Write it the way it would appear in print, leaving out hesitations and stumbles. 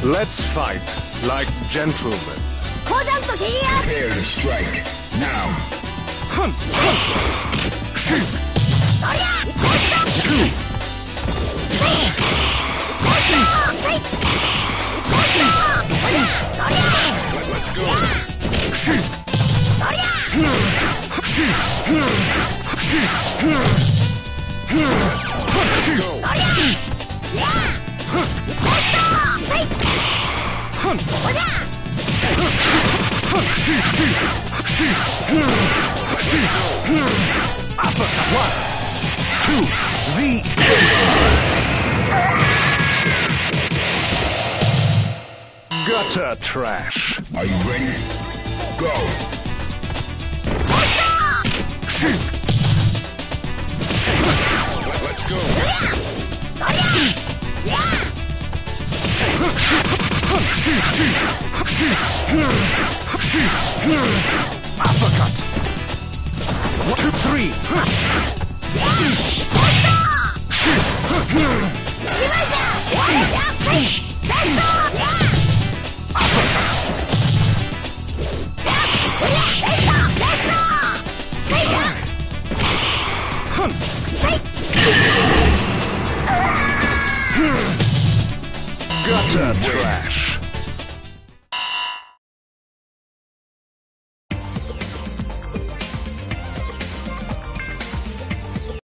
Let's fight like gentlemen. コージャンとケリア Prepare to strike. Now. Hunt! Shoot! そりゃ Two! Let's go. Shoot! Shoot! Shoot! Shoot! Hunt! Shoot! Shoot! Shoot! Shoot! Uppercut! 1, 2, the gutter trash. Are you ready? Go. Shoot! Let's go. Shoot! Shoot! Shoot! Shoot! Uppercut! 1, 2, 3. Shoot! しまいじゃ Hunt! Gutter trash.